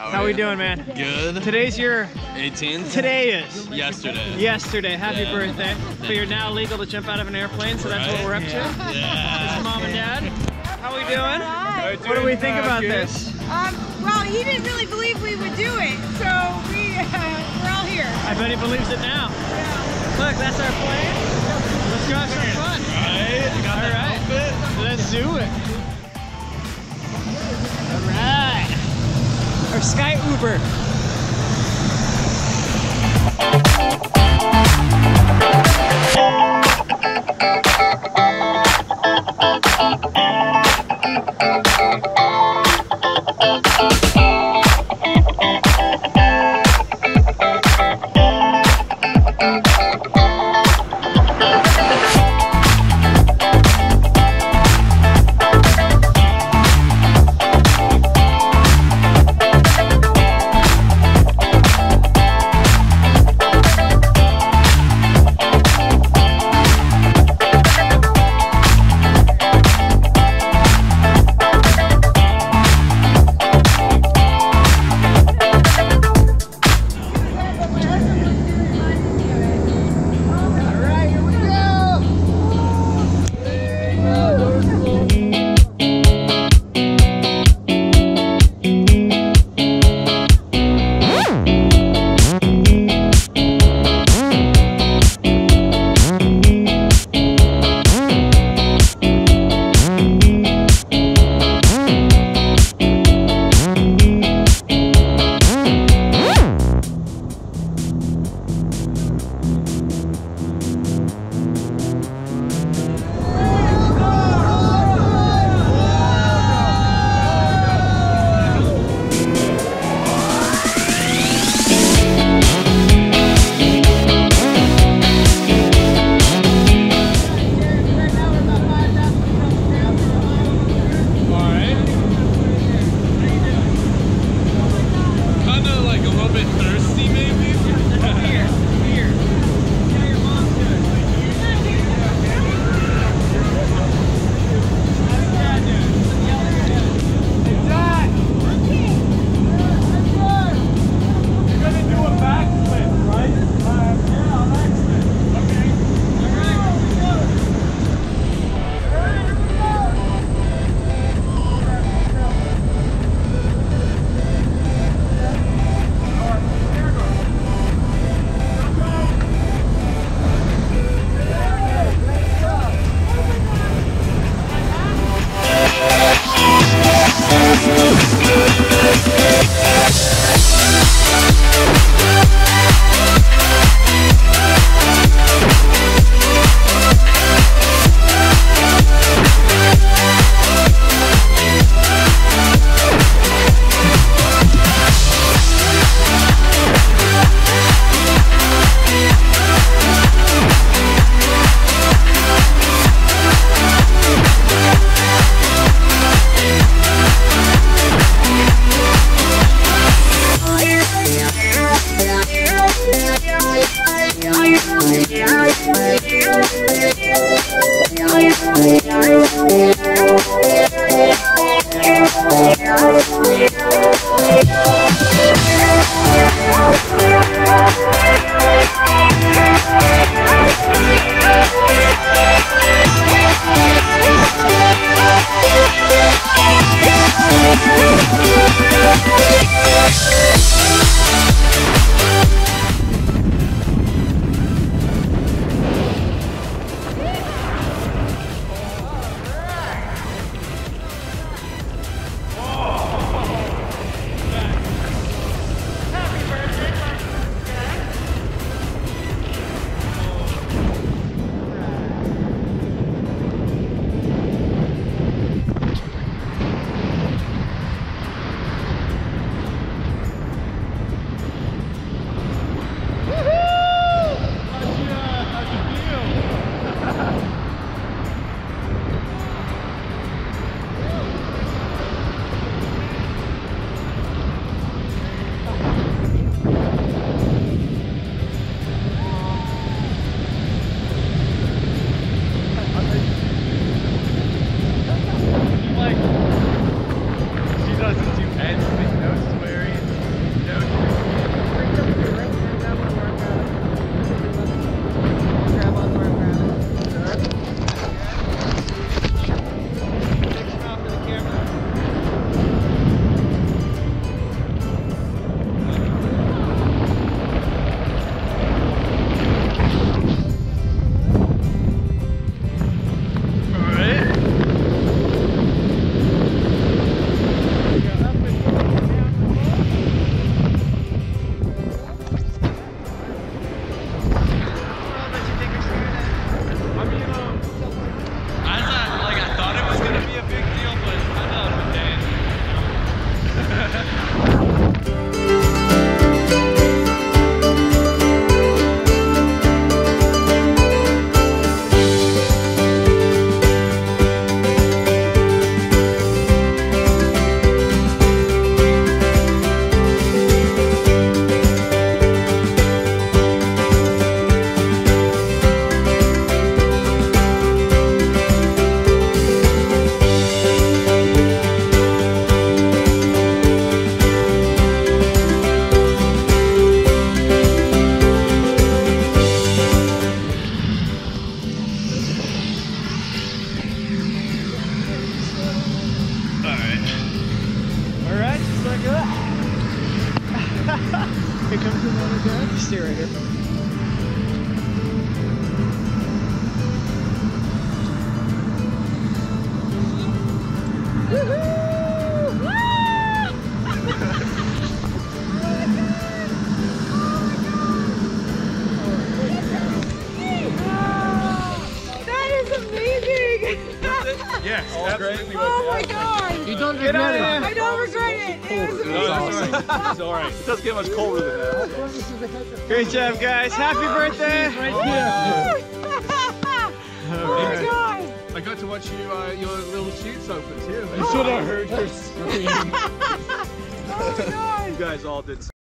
How we doing, man? Good. Today's your 18th? Today is. Yesterday. Yesterday. Happy birthday. But you're now legal to jump out of an airplane, so that's what we're up to. Yeah. This is Mom and Dad. How we doing? Hi. What do we think about this? Well, he didn't really believe we would do it, so we're all here. I bet he believes it now. Yeah. Look, that's our plane. Let's go have some fun. Right? You got that outfit? Let's do it. All right. Our Sky Uber. Here comes the water, Dad. You stay right here. Yes, absolutely. Oh my god! You don't regret it. I don't regret it. It was amazing. It's all right. It doesn't get much colder than that. Great job, guys. Happy birthday. Right here. Oh my god! I got to watch you, your little chutes open too. You should have heard her scream. Oh my god! You guys all did.